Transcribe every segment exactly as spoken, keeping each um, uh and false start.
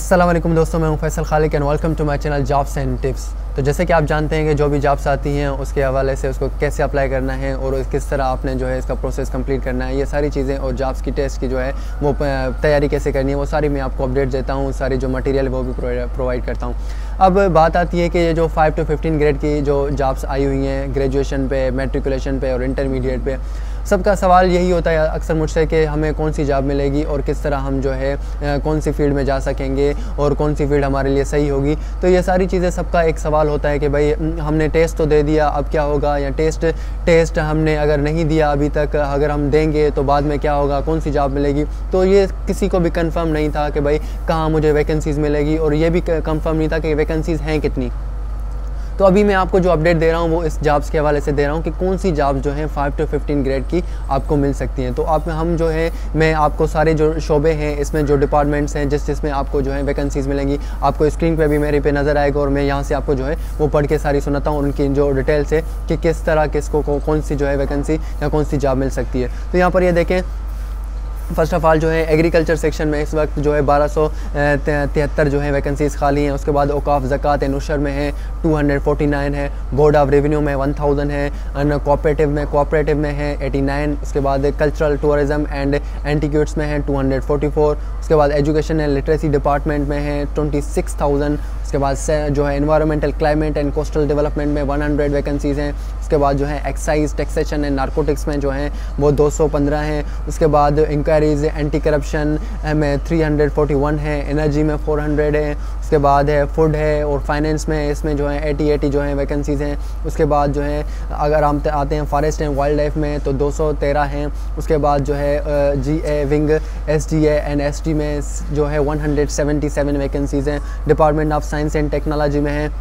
अस्सलाम वालेकुम दोस्तों, मैं हूं Faisal Khaliq and welcome to my channel jobs and tips. तो जैसे कि आप जानते हैं कि जो भी जॉब्स आती हैं उसके हवाले से उसको कैसे अप्लाई करना है और किस तरह आपने जो है इसका प्रोसेस कंप्लीट करना है, ये सारी चीज़ें और जॉब्स की टेस्ट की जो है वो तैयारी कैसे करनी है, वो सारी मैं आपको अपडेट देता हूँ। सारी जो मटेरियल वो भी प्रोवाइड करता हूँ। अब बात आती है कि ये जो फाइव टू फिफ्टीन ग्रेड की जो जॉब्स आई हुई हैं ग्रेजुएशन पे, मैट्रिकुलेशन पे और इंटरमीडिएट पे, सबका सवाल यही होता है अक्सर मुझसे कि हमें कौन सी जॉब मिलेगी और किस तरह हम जो है कौन सी फील्ड में जा सकेंगे और कौन सी फील्ड हमारे लिए सही होगी। तो ये सारी चीज़ें सबका एक सवाल होता है कि भाई हमने टेस्ट तो दे दिया, अब क्या होगा, या टेस्ट टेस्ट हमने अगर नहीं दिया अभी तक, अगर हम देंगे तो बाद में क्या होगा, कौन सी जॉब मिलेगी। तो ये किसी को भी कंफर्म नहीं था कि भाई कहाँ मुझे वैकेंसीज़ मिलेगी और ये भी कंफर्म नहीं था कि वैकेंसीज़ हैं कितनी। तो अभी मैं आपको जो अपडेट दे रहा हूँ वो इस जॉब्स के हवाले से दे रहा हूँ कि कौन सी जॉब्स जो हैं फाइव टू फिफ्टीन ग्रेड की आपको मिल सकती हैं। तो आप हम जो है मैं आपको सारे जो शोबे हैं इसमें जो डिपार्टमेंट्स हैं जिस जिसमें आपको जो है वैकेंसीज़ मिलेंगी, आपको स्क्रीन पे भी मेरे पे नज़र आएगा और मैं यहाँ से आपको जो है वो पढ़ के सारी सुनाता हूँ उनकी जो डिटेल्स है कि किस तरह किसको कौन सी जो है वैकेंसी या कौन सी जॉब मिल सकती है। तो यहाँ पर ये देखें, फ़र्स्ट ऑफ़ ऑल जो है एग्रीकल्चर सेक्शन में इस वक्त जो है बारह सौ तिहत्तर जो है वैकेंसीज़ खाली हैं। उसके बाद औकाफ ज़कात एंड उशर में है टू हंड्रेड फोर्टी नाइन है, बोर्ड ऑफ रेवेन्यू में वन थाउज़ेंड है, एंड कोऑपरेटिव में कोऑपरेटिव में है एटी नाइन। उसके बाद कल्चरल टूरिज़म एंड एंटीक्यूट्स में है टू हंड्रेड फोर्टी फोर। उसके बाद एजुकेशन एंड लिटरेसी डिपार्टमेंट में है ट्वेंटी सिक्स थाउजेंड। उसके बाद से जो है environmental climate and coastal development में वन हंड्रेड वैकेंसीज़ हैं। उसके बाद जो है एक्साइज टैक्सेशन एंड नारकोटिक्स में जो हैं वो दो सौ पंद्रह हैं। उसके बाद इंक्वायरीज एंटी करप्शन में थ्री हंड्रेड फोर्टी वन है, एनर्जी में फोर हंड्रेड है। उसके बाद है फूड है और फाइनेंस में इसमें जो है एटी एटी जो है वैकेंसीज़ हैं। उसके बाद जो है अगर हम आते हैं फॉरेस्ट एंड वाइल्ड लाइफ में तो दो सौ तेरह हैं। उसके बाद जो है G A wing S D A and S T में जो है one hundred seventy seven vacancies हैं। Department of science and technology में है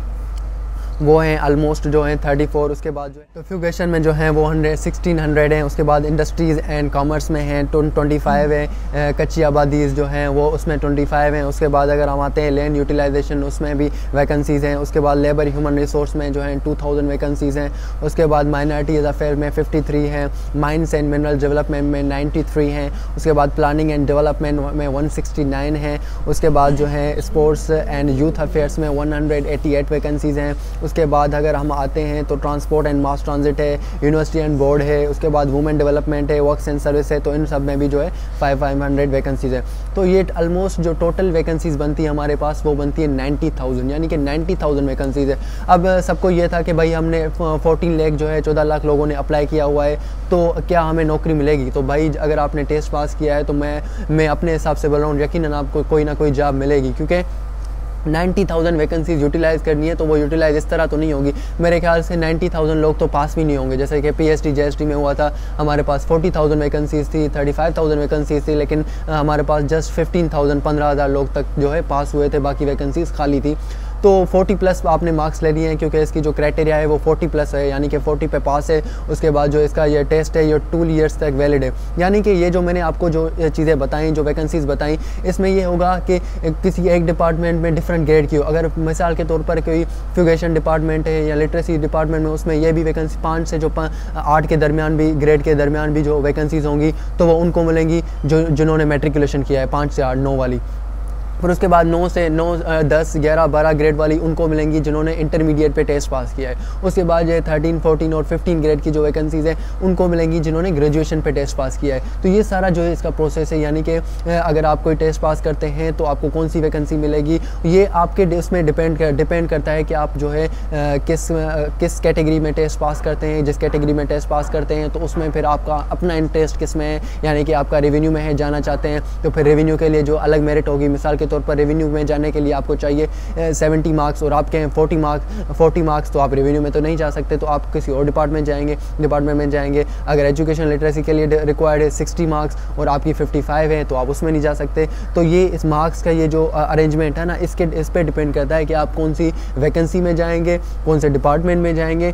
वो हैं ऑलमोस्ट जो हैं थर्टी फोर। उसके बाद जो है कन्फ्यूगेशन में जो है वो हंड्रेड सिक्सटीन हंड्रेड है। उसके बाद इंडस्ट्रीज़ एंड कॉमर्स में हैं ट्वेंटी फाइव है। कच्ची आबादीज़ जो हैं वो उसमें ट्वेंटी फाइव हैं। उसके बाद अगर हम आते हैं लैंड यूटिलाइजेशन उसमें भी वैकेंसीज़ हैं। उसके बाद लेबर ह्यूमन रिसोर्स में जो है टू थाउजेंड वैकेंसीज़ हैं। उसके बाद माइनॉरिटीज़ अफेयर में फिफ्टी थ्री हैं, माइंस एंड मिनरल डेवलपमेंट में नाइन्टी थ्री हैं। उसके बाद प्लानिंग एंड डेवलपमेंट में वन सिक्सटी नाइन है। उसके बाद जो है स्पोर्ट्स एंड यूथ अफेयर्स में one hundred eighty eight vacancies हैं। उसके बाद अगर हम आते हैं तो ट्रांसपोर्ट एंड मास ट्रांजिट है, यूनिवर्सिटी एंड बोर्ड है। उसके बाद वुमेन डेवलपमेंट है, वर्क्स एंड सर्विस है। तो इन सब में भी जो है फाइव फाइव हंड्रेड वैकेंसीज़ है। तो ये ऑलमोस्ट जो टोटल वैकेंसीज़ बनती है हमारे पास वो बनती है नाइन्टी थाउजेंड, यानी कि नाइन्टी थाउजेंड वैकेंसीज़ है। अब सबको ये था कि भाई हमने फोर्टीन लाख जो है चौदह लाख लोगों ने अप्लाई किया हुआ है तो क्या हमें नौकरी मिलेगी। तो भाई अगर आपने टेस्ट पास किया है तो मैं मैं अपने हिसाब से बोल रहा हूँ यकीनन आपको कोई ना कोई जॉब मिलेगी, क्योंकि नाइन्टी थाउजेंड वैकेंसीज यूटिलाइज़ करनी है तो वो यूटिलाइज़ इस तरह तो नहीं होगी। मेरे ख्याल से नाइन्टी थाउजेंड लोग तो पास भी नहीं होंगे। जैसे कि पीएचडी जेएसटी में हुआ था, हमारे पास फोर्टी थाउजेंड वैकेंसीज थी, थर्टी फाइव थाउजेंड वैकेंसीज थी, लेकिन हमारे पास जस्ट फिफ्टीन थाउजेंड पंद्रह हज़ार लोग तक जो है पास हुए थे, बाकी वैकेंसीज खाली थी। तो फोर्टी प्लस आपने मार्क्स ले लिए हैं क्योंकि इसकी जो क्राइटेरिया है वो फोर्टी प्लस है, यानी कि फोर्टी पे पास है। उसके बाद जो इसका ये टेस्ट है ये टू ईयर्स तक वैलिड है। यानी कि ये जो मैंने आपको जो चीज़ें बताई, जो वैकेंसीज़ बताई, इसमें ये होगा कि किसी एक डिपार्टमेंट में डिफरेंट ग्रेड की हो। अगर मिसाल के तौर पर कोई फ्यूगेशन डिपार्टमेंट है या लिटरेसी डिपार्टमेंट में, उसमें ये भी वैकेंसी पाँच से जो आठ के दरमियान भी ग्रेड के दरमियान भी जो वैकेंसीज़ होंगी तो वो उनको मिलेंगी जो जिन्होंने मैट्रिकुलेशन किया है, पाँच से आठ नौ वाली। फिर उसके बाद नौ से नौ दस ग्यारह बारह ग्रेड वाली उनको मिलेंगी जिन्होंने इंटरमीडिएट पे टेस्ट पास किया है। उसके बाद जो है थर्टीन फोर्टीन और फिफ्टीन ग्रेड की जो वैकेंसीज़ हैं उनको मिलेंगी जिन्होंने ग्रेजुएशन पे टेस्ट पास किया है। तो ये सारा जो है इसका प्रोसेस है, यानी कि अगर आप कोई टेस्ट पास करते हैं तो आपको कौन सी वैकेंसी मिलेगी ये आपके उसमें डिपेंड कर डिपेंड करता है कि आप जो है किस किस कैटेगरी में टेस्ट पास करते हैं। जिस कैटेगरी में टेस्ट पास करते हैं तो उसमें फिर आपका अपना इंटरेस्ट किस में है, यानी कि आपका रेवेन्यू में है जाना चाहते हैं तो फिर रेवेन्यू के लिए जो अलग मेरिट होगी। मिसाल के तौर पर रेवेन्यू में जाने के लिए आपको चाहिए सेवेंटी मार्क्स और आप कहें फोर्टी मार्क्स फोर्टी मार्क्स तो आप रेवेन्यू में तो नहीं जा सकते, तो आप किसी और डिपार्टमेंट जाएंगे डिपार्टमेंट में जाएंगे। अगर एजुकेशन लिटरेसी के लिए रिक्वायर्ड है सिक्सटी मार्क्स और आपकी फिफ्टी फाइव है तो आप उसमें नहीं जा सकते। तो ये इस मार्क्स का ये जो अरेंजमेंट है ना, इसके इस पर डिपेंड करता है कि आप कौन सी वैकेंसी में जाएंगे, कौन से डिपार्टमेंट में जाएंगे।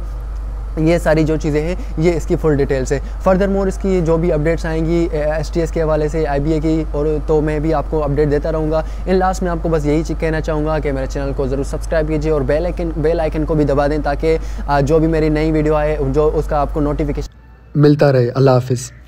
ये सारी जो चीज़ें हैं ये इसकी फुल डिटेल्स है। फर्दर मोर इसकी जो भी अपडेट्स आएंगी एस टी एस के हवाले से, आई बी ए की, और तो मैं भी आपको अपडेट देता रहूँगा। इन लास्ट में आपको बस यही कहना चाहूँगा कि मेरे चैनल को ज़रूर सब्सक्राइब कीजिए और बेल आइकन बेल आइकन को भी दबा दें ताकि जो भी मेरी नई वीडियो आए जो उसका आपको नोटिफिकेशन मिलता रहे। अल्लाह हाफिज़।